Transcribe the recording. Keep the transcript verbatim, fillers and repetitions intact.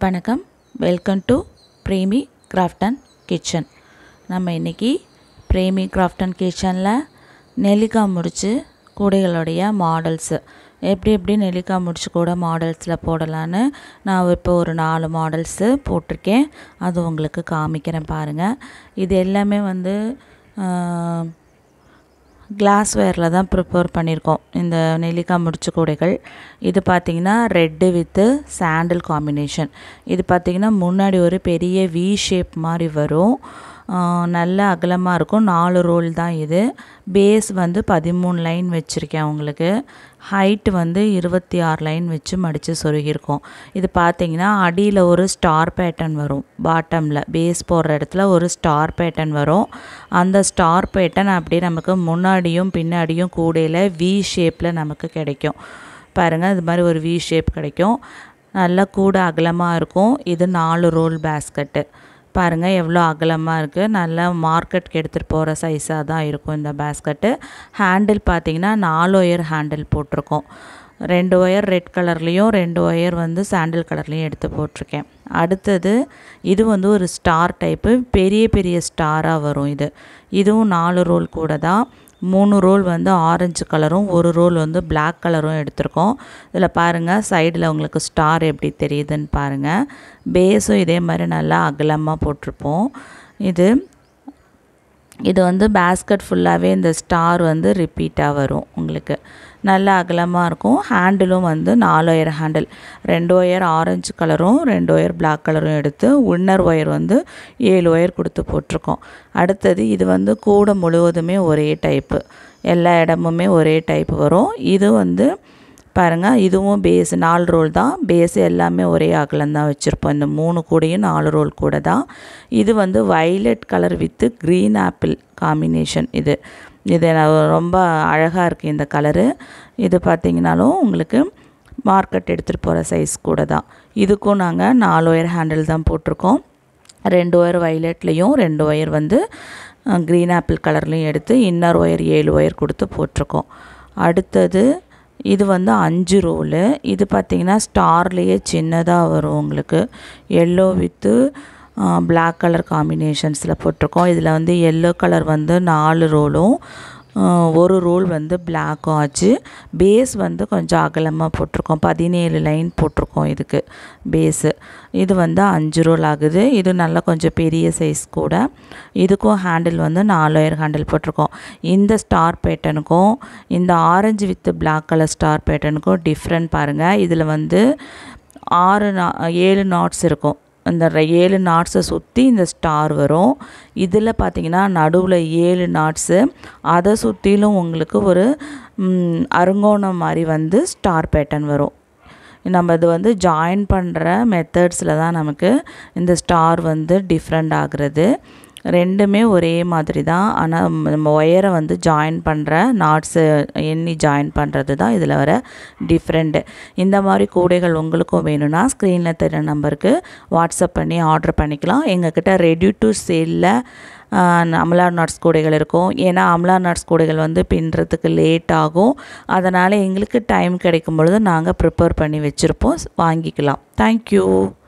வணக்கம், welcome to Premi craft and kitchen. நம்ம இன்றைக்கி பிரேமி கிராஃப்ட் அண்ட் கிச்சனில் நெல்லிக்காய் முடிச்சு கூடைகளுடைய மாடல்ஸு எப்படி எப்படி நெல்லிக்காய் முடிச்சு கூட மாடல்ஸில் போடலான்னு நான் இப்போ ஒரு நாலு மாடல்ஸு போட்டிருக்கேன். அது உங்களுக்கு காமிக்கிறேன் பாருங்கள். இது எல்லாமே வந்து கிளாஸ் வேரில் தான் ப்ரிப்பேர் பண்ணியிருக்கோம். இந்த நெல்லிக்காய் முடிச்சு கூடைகள் இது பார்த்திங்கன்னா ரெட்டு வித்து சாண்டில் காம்பினேஷன். இது பார்த்திங்கன்னா முன்னாடி ஒரு பெரிய வி ஷேப் மாதிரி வரும், நல்ல அகலமாக இருக்கும். நாலு ரோல் தான் இது. பேஸ் வந்து பதிமூணு லைன் வச்சுருக்கேன். உங்களுக்கு ஹைட்டு வந்து இருபத்தி ஆறு லைன் வச்சு மடித்து சொருகியிருக்கோம். இது பார்த்திங்கன்னா அடியில் ஒரு ஸ்டார் பேட்டர்ன் வரும், பாட்டமில் பேஸ் போடுற இடத்துல ஒரு ஸ்டார் பேட்டர்ன் வரும். அந்த ஸ்டார் பேட்டர்ன் அப்படியே நமக்கு முன்னாடியும் பின்னாடியும் கூடையில் வி ஷேப்பில் நமக்கு கிடைக்கும். பாருங்கள், இது மாதிரி ஒரு வி ஷேப் கிடைக்கும். நல்லா கூட அகலமாக இருக்கும். இது நாலு ரோல் பேஸ்கெட்டு. பாருங்கள் எவ்வளோ அகலமாக இருக்குது. நல்லா மார்க்கெட்டுக்கு எடுத்துகிட்டு போகிற சைஸாக தான் இருக்கும் இந்த பேஸ்கெட்டு. ஹேண்டில் பார்த்திங்கன்னா நாலு ஒயர் ஹேண்டில் போட்டிருக்கோம். ரெண்டு ஒயர் ரெட் கலர்லேயும் ரெண்டு ஒயர் வந்து சாண்டில் கலர்லேயும் எடுத்து போட்டிருக்கேன். அடுத்தது இது வந்து ஒரு ஸ்டார் டைப்பு, பெரிய பெரிய ஸ்டாராக வரும். இது இதுவும் நாலு ரோல் கூட தான். மூணு ரோல் வந்து ஆரஞ்சு கலரும் ஒரு ரோல் வந்து பிளாக் கலரும் எடுத்திருக்கோம். இதில் பாருங்கள் சைடில் உங்களுக்கு ஸ்டார் எப்படி தெரியுதுன்னு பாருங்கள். பேஸும் இதே மாதிரி நல்லா அகலமாக போட்டிருப்போம். இது இது வந்து பேஸ்கெட் ஃபுல்லாகவே இந்த ஸ்டார் வந்து ரிப்பீட்டாக வரும். உங்களுக்கு நல்ல அகலமாக இருக்கும். ஹேண்டிலும் வந்து நாலு ஒயர் ஹேண்டில், ரெண்டு ஒயர் ஆரஞ்சு கலரும் ரெண்டு ஒயர் பிளாக் கலரும் எடுத்து இன்னர் ஒயர் வந்து ஏழு ஒயர் கொடுத்து போட்டிருக்கோம். அடுத்தது இது வந்து கூடை முழுவதுமே ஒரே டைப்பு, எல்லா இடமுமே ஒரே டைப்பு வரும். இது வந்து பாருங்கள், இதுவும் பேஸ் நாலு ரோல் தான். பேஸ் எல்லாமே ஒரே அகலம் தான் வச்சுருப்போம். இந்த மூணு கூடையும் நாலு ரோல் கூட தான். இது வந்து violet colour with green apple combination. இது இது ரொம்ப அழகாக இருக்குது இந்த கலரு. இது பார்த்திங்கனாலும் உங்களுக்கு மார்க்கெட் எடுத்துகிட்டு போகிற சைஸ் கூட தான். இதுக்கும் நாங்கள் நாலு ஒயர் ஹேண்டில் தான் போட்டிருக்கோம். ரெண்டு ஒயர் வைலட்லேயும் ரெண்டு ஒயர் வந்து க்ரீன் ஆப்பிள் கலர்லேயும் எடுத்து இன்னர் ஒயர் ஏழு ஒயர் கொடுத்து போட்டிருக்கோம். அடுத்தது இது வந்து அஞ்சு ரோலு. இது பார்த்திங்கன்னா ஸ்டார்லேயே சின்னதாக வரும். உங்களுக்கு எல்லோ வித்து பிளாக் கலர் காம்பினேஷன்ஸில் போட்டிருக்கோம். இதில் வந்து எல்லோ கலர் வந்து நாலு ரோலும் ஒரு ரோல் வந்து பிளாக்கும் ஆச்சு. பேஸ் வந்து கொஞ்சம் அகலமாக போட்டிருக்கோம், பதினேழு லைன் போட்டிருக்கோம் இதுக்கு பேஸு. இது வந்து அஞ்சு ரோல் ஆகுது. இது நல்லா கொஞ்சம் பெரிய சைஸ் கூட. இதுக்கும் ஹேண்டில் வந்து நாலு ஒயர் ஹேண்டில் போட்டிருக்கோம். இந்த ஸ்டார் பேட்டனுக்கும் இந்த orange with black colour star பேட்டனுக்கும் டிஃப்ரெண்ட் பாருங்கள். இதில் வந்து ஆறு நா ஏழு நாட்ஸ் இருக்கும். இந்த ஏழு நாட்ஸை சுற்றி இந்த ஸ்டார் வரும். இதில் பார்த்திங்கன்னா நடுவில் ஏழு நாட்ஸு, அதை சுற்றிலும் உங்களுக்கு ஒரு அருங்கோணம் மாதிரி வந்து ஸ்டார் பேட்டர்ன் வரும். நம்ம இது வந்து ஜாயின் பண்ணுற மெத்தட்ஸில் தான் நமக்கு இந்த ஸ்டார் வந்து டிஃப்ரெண்ட் ஆகிறது. ரெண்டுமே ஒரே மாதிரி தான், ஆனால் நம்ம ஒயரை வந்து ஜாயின் பண்ணுற நாட்ஸு எண்ணி ஜாயின் பண்ணுறது தான் இதில் வர டிஃப்ரெண்ட்டு. இந்த மாதிரி கூடைகள் உங்களுக்கும் வேணும்னா ஸ்க்ரீனில் தெரிய நம்பருக்கு வாட்ஸ்அப் பண்ணி ஆர்டர் பண்ணிக்கலாம். எங்கள்கிட்ட ரெடி டு சேலில் அமலா நாட்ஸ் கூடைகள் இருக்கும். ஏன்னா அமலா நாட்ஸ் கூடைகள் வந்து பின்னுறதுக்கு லேட் ஆகும். அதனால் எங்களுக்கு டைம் கிடைக்கும் பொழுது நாங்கள் ப்ரிப்பேர் பண்ணி வச்சுருப்போம், வாங்கிக்கலாம். தேங்க்யூ.